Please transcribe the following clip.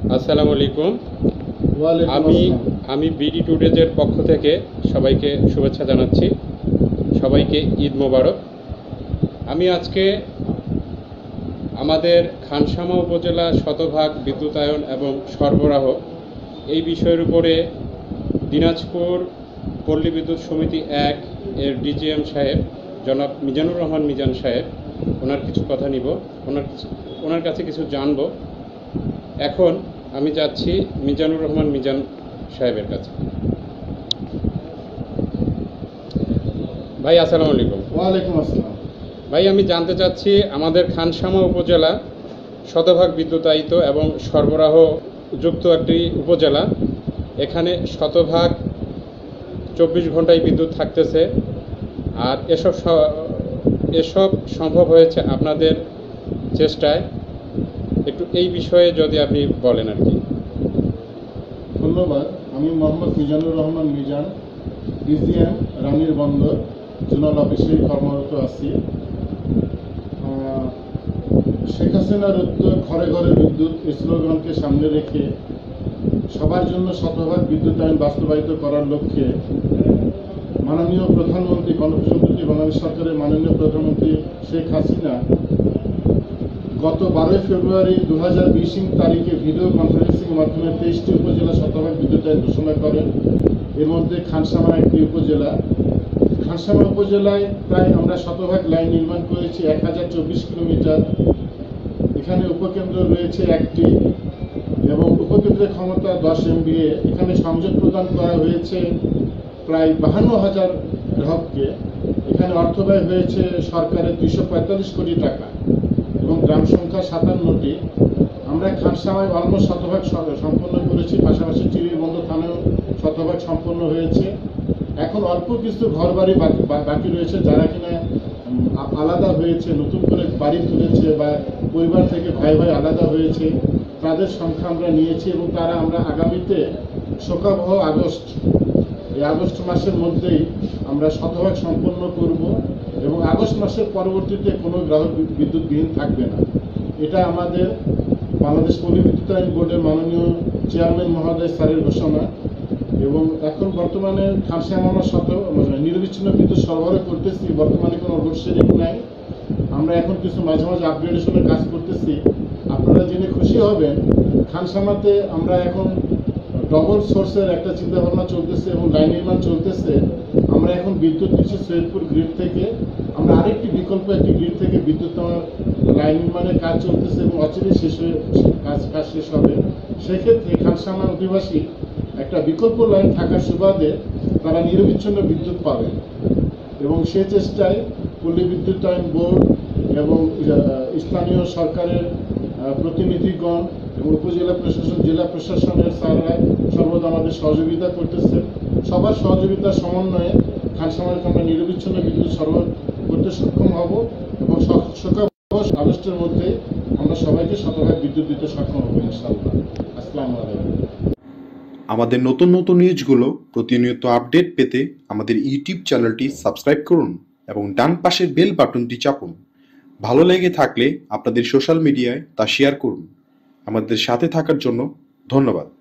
আসসালামু আলাইকুম। ওয়ালাইকুম আমি আসসালাম। আমি বিডি টুডেজের পক্ষ থেকে সবাইকে শুভেচ্ছা জানাচ্ছি। সবাইকে ঈদ মোবারক। আমি আজকে আমাদের খানসামা উপজেলা শতভাগ বিদ্যুতায়ন এবং সরবরাহ এই বিষয়ের উপরে দিনাজপুর পল্লী বিদ্যুৎ সমিতি ১ এর ডিজিএম সাহেব জনাব মিজানুর রহমান মিজান সাহেব, ওনার কিছু কথা নিব, ওনার কাছে কিছু জানব। এখন আমি যাচ্ছি মিজানুর রহমান মিজান সাহেবের কাছে। ভাই আসসালামু আলাইকুম। ওয়ালাইকুম আসসালাম। ভাই, আমি জানতে চাচ্ছি আমাদের খানসামা উপজেলা শতভাগ বিদ্যুতায়িত এবং সরবরাহযুক্ত একটি উপজেলা। এখানে শতভাগ 24 ঘন্টায় বিদ্যুৎ থাকতেছে। আর এসব সম্ভব হয়েছে আপনাদের চেষ্টায়। একটু এই বিষয়ে যদি আপনি বলেন আর কি। ধন্যবাদ। আমি মোহাম্মদ মিজানুর রহমান মিজান, ডিজিএম রানীর বন্দর জোনাল অফিসে কর্মরত আছি। শেখ হাসিনার উদ্যোগ ঘরে ঘরে বিদ্যুৎ এই স্লোগানকে সামনে রেখে সবার জন্য শতভাগ বিদ্যুতায়ন বাস্তবায়িত করার লক্ষ্যে মাননীয় প্রধানমন্ত্রী গণপ্রজাতন্ত্রী বাংলাদেশ সরকারের মাননীয় প্রধানমন্ত্রী শেখ হাসিনা গত 12 ফেব্রুয়ারি 2020 তারিখে ভিডিও কনফারেন্সিং মাধ্যমে 23টি উপজেলা শতভাগ বিদ্যুতায়ন ঘোষণা করেন। এর মধ্যে খানসামা একটি উপজেলা। খানসামা উপজেলায় প্রায় আমরা শতভাগ লাইন নির্মাণ করেছি 1024 কিলোমিটার। এখানে উপকেন্দ্র রয়েছে একটি এবং উপকেন্দ্রের ক্ষমতা 10 MVA। এখানে সংযোগ প্রদান করা হয়েছে প্রায় 52,000 গ্রাহককে। এখানে অর্থ ব্যয় হয়েছে সরকারের 245 কোটি টাকা এবং গ্রাম সংখ্যা 57টি। আমরা খানসামায় অলমোস্ট শতভাগ সম্পন্ন করেছি, পাশাপাশি চিরিরবন্দ থানাও শতভাগ সম্পন্ন হয়েছে। এখন অল্প কিছু ঘর বাড়ি বাকি রয়েছে, যারা কিনা আলাদা হয়েছে, নতুন করে বাড়ি তুলেছে বা পরিবার থেকে ভাই ভাই আলাদা হয়েছে, তাদের সংখ্যা আমরা নিয়েছি এবং তারা আমরা আগামীতে শোকাবহ এই আগস্ট মাসের মধ্যেই আমরা শতভাগ সম্পন্ন করব এবং আগস্ট মাসের পরবর্তীতে কোনো গ্রাহক বিদ্যুৎবিহীন থাকবে না। এটা আমাদের বাংলাদেশ পল্লী বিদ্যুতায়ন বোর্ডের মাননীয় চেয়ারম্যান মহোদয় স্যারের ঘোষণা। এবং এখন বর্তমানে খানসামা নিরবিচ্ছিন্ন বিদ্যুৎ সরবরাহ করতেছি। বর্তমানে কোনো লোডশেডিং নাই। আমরা এখন কিছু মাঝে মাঝে আপগ্রেডেশনের কাজ করতেছি। আপনারা জেনে খুশি হবেন, খানসামাতে আমরা এখন ডবল সোর্সের একটা চিন্তাভাবনা চলতেছে এবং লাইন নির্মাণ চলতেছে। আমরা এখন বিদ্যুৎ নিচ্ছি সৈয়দপুর গ্রিড থেকে। আমরা আরেকটি বিকল্প একটি গ্রিড থেকে বিদ্যুৎ লাইন নির্মাণের কাজ চলতেছে এবং অচিরেই কাজ শেষ হবে। সেক্ষেত্রে খানসামার অধিবাসী একটা বিকল্প লাইন থাকার সুবাদে তারা নিরবিচ্ছিন্ন বিদ্যুৎ পাবে এবং সে চেষ্টায় পল্লী বিদ্যুতায়ন বোর্ড এবং স্থানীয় সরকারের প্রতিনিধিগণ এবং উপজেলা প্রশাসন, জেলা প্রশাসনের স্যাররা সর্বদা আমাদের সহযোগিতা করতেছেন। সবার সহযোগিতার সমন্বয়ে খানসামাকে আমরা নিরবিচ্ছিন্ন বিদ্যুৎ সরবরাহ করতে সক্ষম হব এবং আগস্টের মধ্যে আমরা সবাইকে শতভাগ বিদ্যুৎ দিতে সক্ষম হব ইনশাআল্লাহ। আসসালামু আলাইকুম। আমাদের নতুন নতুন নিউজগুলো প্রতিনিয়ত আপডেট পেতে আমাদের ইউটিউব চ্যানেলটি সাবস্ক্রাইব করুন এবং ডান পাশের বেল বাটনটি চাপুন। ভালো লেগে থাকলে আপনাদের সোশ্যাল মিডিয়ায় তা শেয়ার করুন। আমাদের সাথে থাকার জন্য ধন্যবাদ।